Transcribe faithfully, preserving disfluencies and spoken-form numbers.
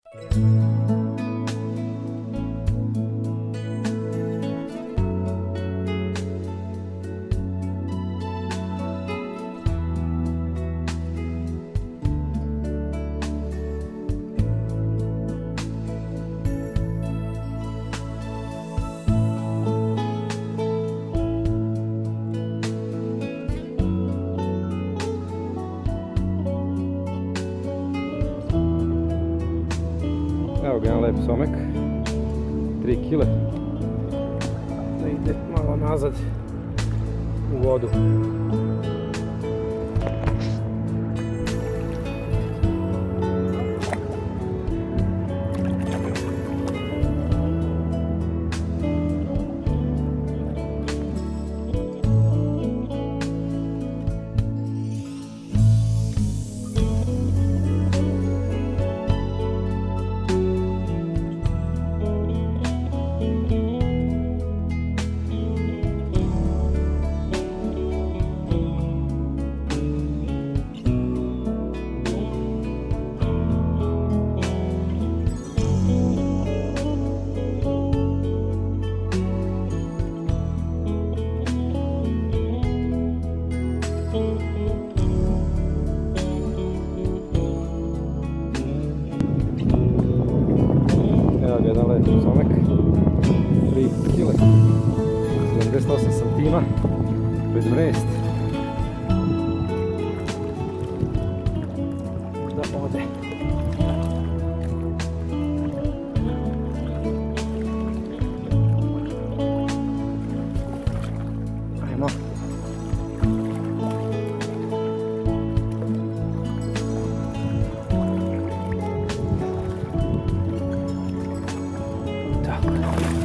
Evo ga jedan lep somek, tri kile, da ide malo nazad u vodu. Jedan lep somek, tri kile, sedamdeset osam santima, pred mrest. Da ode. Ajmo. Tako.